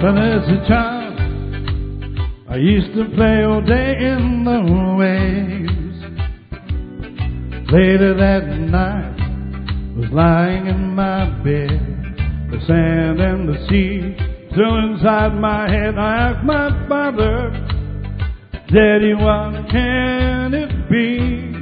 But as a child, I used to play all day in the waves. Later that night, was lying in my bed, the sand and the sea still inside my head. I asked my father, Daddy, what can it be?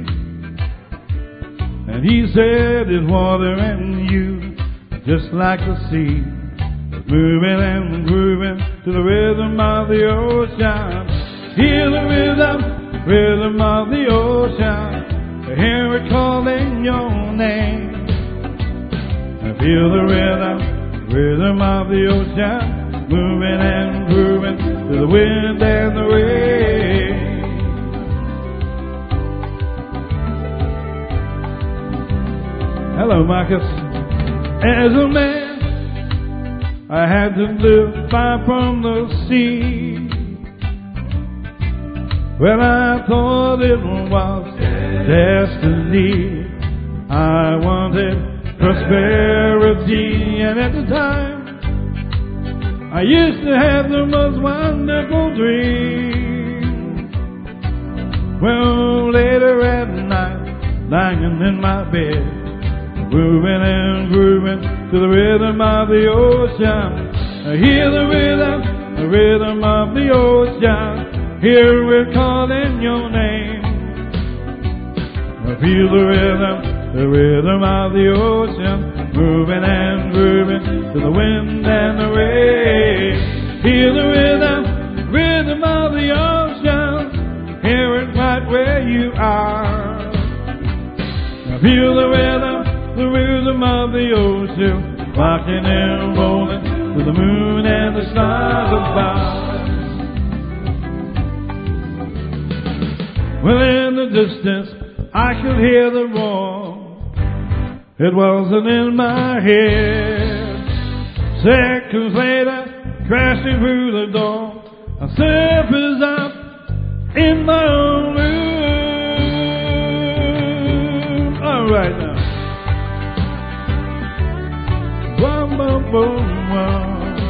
And he said, it's water and you, just like the sea, moving and grooving to the rhythm of the ocean. Hear the rhythm, rhythm of the ocean. Hear it calling your name. I feel the rhythm, rhythm of the ocean, moving and grooving to the wind and the rain. Hello, Marcus. As a man, I had to live far from the sea. Well, I thought it was destiny. I wanted prosperity, and at the time, I used to have the most wonderful dream. Well, later at night, lying in my bed, moving and grooving to the rhythm of the ocean. I hear the rhythm of the ocean. Hear it calling your name. I feel the rhythm of the ocean, moving and grooving to the wind and the rain. Hear the rhythm of the ocean. Hear it right where you are. I feel the rhythm of the ocean, rocking and rolling to the moon and the stars above. Well, in the distance, I could hear the roar. It wasn't in my head. Seconds later, crashing through the door, I surfaced up in my own room. All right now. Boom, boom, boom, boom.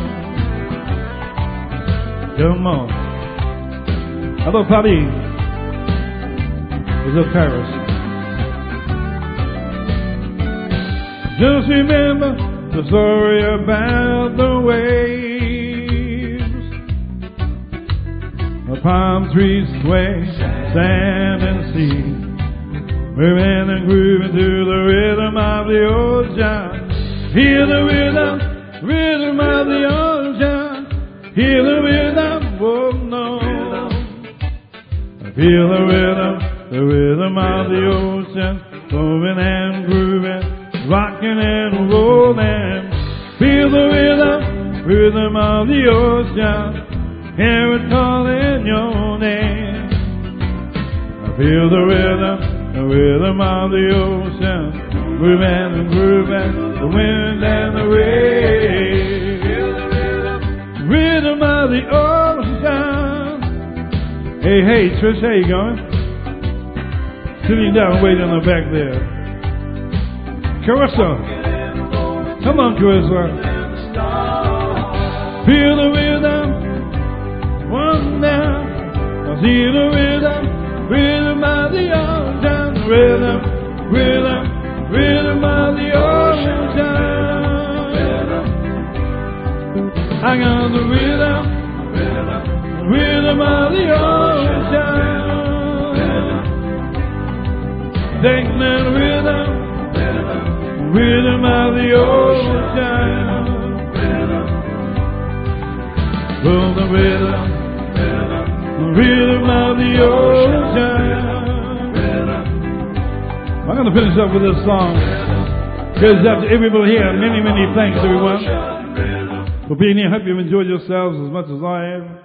Come on. Hello, Paris. Hello, Paris. Just remember the story about the waves. The palm trees sway, sand and sea, moving and grooving to the rhythm of the ocean. Hear the rhythm of the ocean. Hear the rhythm, oh no. Feel the rhythm of the ocean, moving and grooving, rocking and rolling. Feel the rhythm of the ocean. Hear it calling your name. I feel the rhythm of the ocean, moving and grooving, the wind and the rain. Feel the rhythm of the ocean. Hey, Trish, how you going? Sitting down, waiting on the back there. Carissa, come on, Carissa. Feel the rhythm, one down. I see the rhythm of the ocean, rhythm of the ocean. I got the rhythm of the ocean. Take that rhythm of the ocean. Well, the rhythm of the ocean. I'm going to finish up with this song. Because after everybody here, many thanks, everyone, for being here. I hope you've enjoyed yourselves as much as I have.